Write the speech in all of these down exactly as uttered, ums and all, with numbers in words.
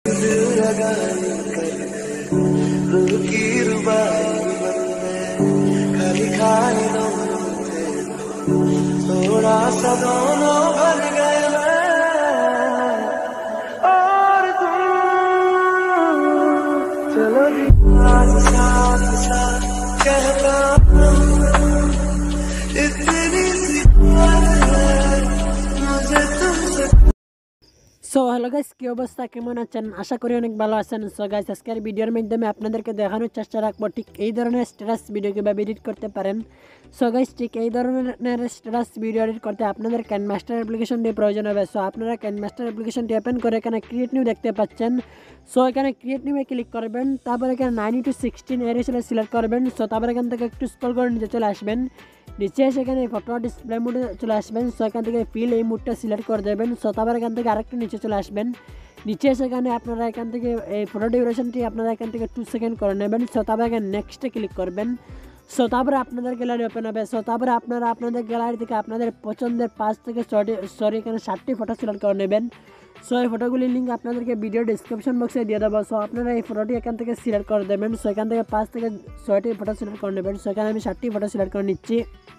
थोड़ा सा दोनों बन गए और तुम चलो साथ साथ साथ कहता इतनी सी बात है मुझे तुमसे। সো হ্যালো গাইস, কি অবস্থা, কেমন আছেন? আশা করি অনেক ভালো আছেন। সো গাইস, আজকের ভিডিওর মাধ্যমে আপনাদেরকে দেখানোর চেষ্টা রাখবো ঠিক এই ধরনের স্ট্যাটাস ভিডিও কীভাবে এডিট করতে পারেন। সো গাইস, ঠিক এই ধরনের স্ট্যাটাস ভিডিও এডিট করতে আপনাদের কাইনমাস্টার অ্যাপ্লিকেশনটি প্রয়োজন হবে। সো আপনারা কাইনমাস্টার অ্যাপ্লিকেশনটি ওপেন করে এখানে ক্রিয়েট নিউ দেখতে পাচ্ছেন। সো এখানে ক্রিয়েট নিউয়ে ক্লিক করবেন, তারপর এখানে নাইন টু সিক্সটিন এর হিসেবে সিলেক্ট করবেন। সো তারপর এখান থেকে একটু স্ক্রল করে নিচে চলে আসবেন, নিচে এসে এখানে ফটো ডিসপ্লে মোডে চলে আসবেন। সো এখান থেকে ফিল এই মুডটা সিলেক্ট করে দেবেন। সো তারপর এখান থেকে আরেকটু নিচে চলে আসবেন, নিচে এসে এখানে আপনারা এখান থেকে এই ফটো ডিউরেশনটি আপনারা এখান থেকে টু সেকেন্ড করে নেবেন। সো তারপর এখানে নেক্সটে ক্লিক করবেন। সো তারপরে আপনাদের গ্যালারি ওপেন হবে। সো তারপরে আপনারা আপনাদের গ্যালারি থেকে আপনাদের পছন্দের পাঁচ থেকে ছয়টি সরি এখানে ষাটটি ফটো সিলেক্ট করে নেবেন। সো এই ফটোগুলির লিঙ্ক আপনাদেরকে ভিডিও ডিসক্রিপশন বক্সে দিয়ে দেবো। সো আপনারা এই ফটোটি এখান থেকে সিলেক্ট করে দেবেন। সো এখান থেকে পাঁচ থেকে ছয়টি ফটো সিলেক্ট করে নেবেন। সো এখানে আমি ষাটটি ফটো সিলেক্ট করে নিচ্ছি।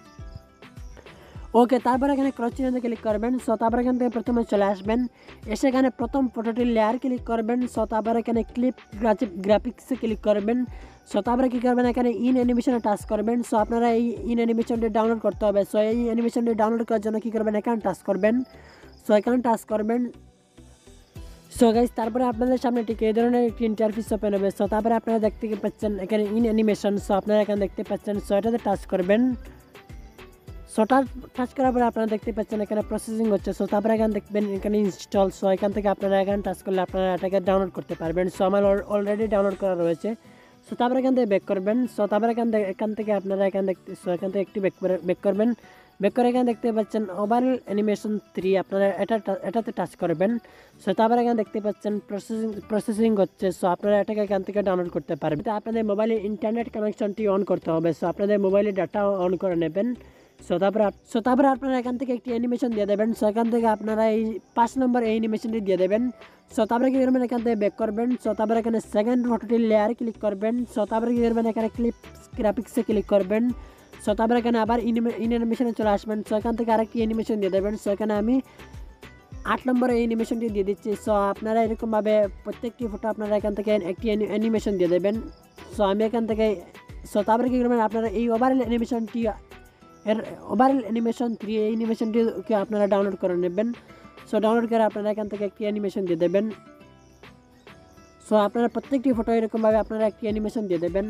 ওকে, তারপর এখানে ক্রস চিহ্নে ক্লিক করবেন। সো তারপর এখান থেকে প্রথমে চলে আসবেন, এসে এখানে প্রথম ফটোটির লেয়ার ক্লিক করবেন। সো তারপর এখানে ক্লিপ গ্রাফিক্সে ক্লিক করবেন। সো তারপরে কী করবেন, এখানে ইন অ্যানিমেশনে টাচ করবেন। সো আপনারা এই ইন অ্যানিমেশনটি ডাউনলোড করতে হবে। সো এই অ্যানিমেশনটি ডাউনলোড করার জন্য কী করবেন, এখানে টাচ করবেন। সো এখানে টাচ করবেন। সো গাইস, তারপরে আপনাদের সামনে ঠিক এই ধরনের একটি ইন্টারফেস ওপেন হবে। সো তারপরে আপনারা দেখতে পাচ্ছেন এখানে ইন অ্যানিমেশন। সো আপনারা এখানে দেখতে পাচ্ছেন। সো এটাতে টাচ করবেন। সো টাচ করার পরে আপনারা দেখতে পাচ্ছেন এখানে প্রসেসিং হচ্ছে। সো তারপরে এখানে দেখবেন এখানে ইনস্টল। সো এখান থেকে আপনারা এখানে টাচ করলে আপনারা এটাকে ডাউনলোড করতে পারবেন। সো আমার অলরেডি ডাউনলোড করা রয়েছে। সো তারপরে এখান থেকে ব্যাক করবেন। সো তারপরে এখান থেকে এখান থেকে আপনারা এখান দেখতে সো এখান থেকে একটু ব্যাক করে ব্যাক করবেন। ব্যাক করে এখানে দেখতে পাচ্ছেন ওভারঅল অ্যানিমেশন থ্রি, আপনারা এটা এটাতে টাচ করবেন। সো তারপরে এখানে দেখতে পাচ্ছেন প্রসেসিং প্রসেসিং হচ্ছে। সো আপনারা এটাকে এখান থেকে ডাউনলোড করতে পারবেন। তো আপনাদের মোবাইলে ইন্টারনেট কানেকশনটি অন করতে হবে। সো আপনাদের মোবাইলে ডাটা অন করে নেবেন। সো তারপরে সো তারপরে আপনারা এখান থেকে একটি অ্যানিমেশন দিয়ে দেবেন। সো এখান থেকে আপনারা এই পাঁচ নম্বর এই অ্যানিমেশনটি দিয়ে দেবেন। সো তারপরে কী করবেন, এখান থেকে ব্যাক করবেন। সো তারপরে এখানে সেকেন্ড ফটোটির লেয়ার ক্লিক করবেন। সো তারপরে কী করবেন, এখানে ক্লিপ গ্রাফিক্সে ক্লিক করবেন। সো তারপরে এখানে আবার ইন অ্যানিমেশনে চলে আসবেন। সো এখান থেকে আরেকটি অ্যানিমেশন দিয়ে দেবেন। সো এখানে আমি আট নম্বর এই অ্যানিমেশনটি দিয়ে দিচ্ছি। সো আপনারা এরকমভাবে প্রত্যেকটি ফটো আপনারা এখান থেকে একটি অ্যানিমেশন দিয়ে দেবেন। সো আমি এখান থেকে সো তারপরে কী করবেন, আপনারা এই ওভারঅল অ্যানিমেশনটি এর ওভারঅল অ্যানিমেশন থ্রি এই অ্যানিমেশনটিকে আপনারা ডাউনলোড করে নেবেন। সো ডাউনলোড করে আপনারা এখান থেকে একটি অ্যানিমেশন দিয়ে দেবেন। সো আপনারা প্রত্যেকটি ফটো এরকমভাবে আপনারা একটি অ্যানিমেশন দিয়ে দেবেন।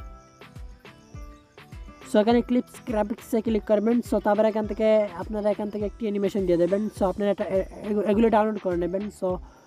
সো এখানে ক্লিপস গ্রাফিক্সে ক্লিক করবেন। সো তারপরে এখান থেকে আপনারা এখান থেকে একটি অ্যানিমেশন দিয়ে দেবেন। সো আপনারা এটা এগুলো ডাউনলোড করে নেবেন। সো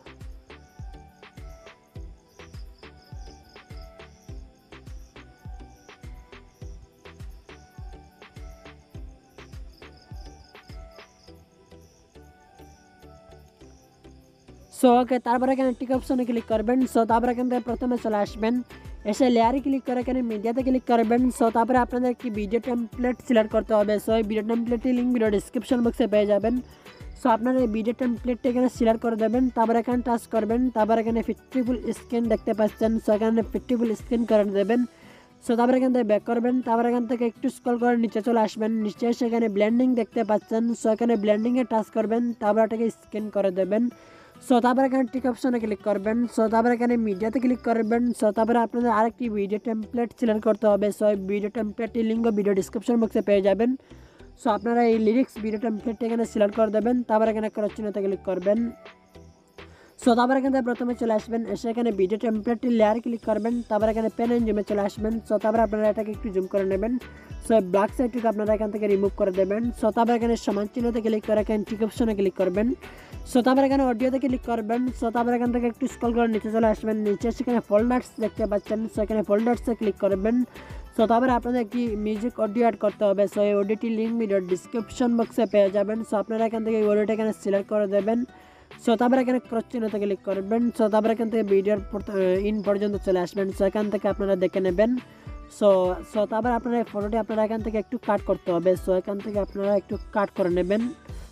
সো ওকে, তারপরে এখানে টিক অপশনে ক্লিক করবেন। সো তারপরে এখান থেকে প্রথমে চলে আসবেন, এসে লেয়ারে ক্লিক করে এখানে মিডিয়াতে ক্লিক করবেন। সো তারপরে আপনাদের একটি ভিডিও টেমপ্লেট সিলেক্ট করতে হবে। সো এই ভিডিও টেমপ্লেটটি লিঙ্ক ভিডিও ডিসক্রিপশন বক্সে পেয়ে যাবেন। সো আপনারা এই ভিডিও টেমপ্লেটটি এখানে সিলেক্ট করে দেবেন, তারপরে এখানে টাচ করবেন। তারপরে এখানে ফিফটিফুল স্ক্রিন দেখতে পাচ্ছেন। সো এখানে ফিফটিফুল স্ক্রিন করে দেবেন। সো তারপরে এখান থেকে ব্যাক করবেন, তারপরে এখান থেকে একটু স্ক্রল করে নিচে চলে আসবেন, নিচে এসে এখানে ব্লেন্ডিং দেখতে পাচ্ছেন। সো এখানে ব্লেন্ডিংয়ে টাচ করবেন, তারপরে এটাকে স্ক্যান করে দেবেন। সো তারপরে এখানে টিক অপশনে ক্লিক করবেন। সো তারপরে এখানে মিডিয়াতে ক্লিক করবেন। সো তারপরে আপনাদের আরেকটি ভিডিও টেমপ্লেট সিলেক্ট করতে হবে। সো এই ভিডিও টেমপ্লেটটি লিঙ্ক ভিডিও ডিসক্রিপশন বক্সে পেয়ে যাবেন। সো আপনারা এই লিরিক্স ভিডিও টেমপ্লেটটি এখানে সিলেক্ট করে দেবেন, তারপরে এখানে ক্রস চিহ্নতে ক্লিক করবেন। সো তারপরে এখান থেকে প্রথমে চলে আসবেন, এসে এখানে ভিডিও টেমপ্লেটটি লেয়ার ক্লিক করবেন, তারপরে এখানে পেন এন্ড জুমে চলে আসবেন। সো তারপরে আপনারা এটাকে একটু জুম করে নেবেন। সো ব্ল্যাক সাইডটিকে আপনারা এখান থেকে রিমুভ করে দেবেন। সো তারপরে এখানে সমান চিহ্নতে ক্লিক করে এখানে টিক অপশনে ক্লিক করবেন। সো তারপরে এখানে অডিওতে ক্লিক করবেন। সো তারপরে এখান থেকে একটু স্ক্রল করে নিচে চলে আসবেন, নিচে সেখানে ফোল্ডার্স দেখতে পাচ্ছেন। সো এখানে ফোল্ডার্সে ক্লিক করবেন। সো তারপরে আপনাদের একটি মিউজিক অডিও অ্যাড করতে হবে। সো এই অডিওটি লিঙ্ক ভিডিও ডিসক্রিপশন বক্সে পেয়ে যাবেন। সো আপনারা এখান থেকে এই অডিওটা এখানে সিলেক্ট করে দেবেন। সো তারপরে এখানে ক্রস চিহ্নতে ক্লিক করবেন। সো তারপরে এখান থেকে ভিডিওর ইন পর্যন্ত চলে আসবেন। সো এখান থেকে আপনারা দেখে নেবেন। সো সো তারপরে আপনারা এই ফটোটি আপনারা এখান থেকে একটু কাট করতে হবে। সো এখান থেকে আপনারা একটু কাট করে নেবেন।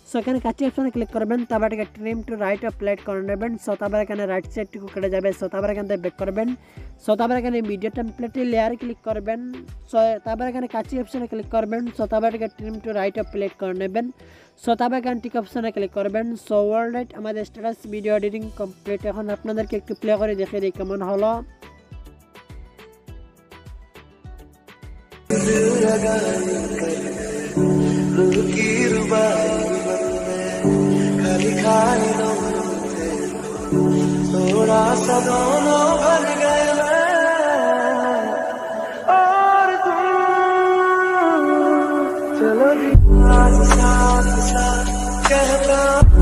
সো এখানে কাছে অপশনে ক্লিক করবেন, তারপর এটাকে trim to right of plate করে নেবেন। সো তারপর এখানে রাইট সাইডটুকু কেটে যাবে। সো তারপর এখান থেকে ব্যাক করবেন। সো তারপর এখানে মিডিয়া টেমপ্লেটে লেয়ারে ক্লিক করবেন। সো তারপর এখানে কাছে অপশনে ক্লিক করবেন। সো তারপর এটাকে trim to right of plate করে নেবেন। সো তারপর এখানে টিক অপশনে ক্লিক করবেন। সো অলরাইট আমাদের স্ট্যাটাস ভিডিও এডিটিং কমপ্লিট। এখন আপনাদেরকে একটু প্লে করে দেখিয়ে দিই কেমন হলো। की रुबाई खाली खाली थोड़ा सा दोनों बन गए और तुम चलो साथ साथ साथ कहता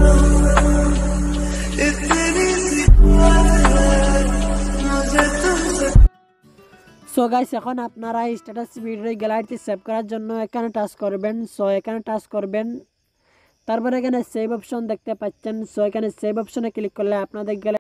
इतनी सी बात है मुझे तुमसे। সো গাইস এখন আপনারা এই স্ট্যাটাস ভিডিও গ্যালারিতে সেভ করার জন্য এখানে টাচ করবেন। সো এখানে টাচ করবেন, তারপরে এখানে সেভ অপশন দেখতে পাচ্ছেন। সো এখানে সেভ অপশনে ক্লিক করলে আপনাদের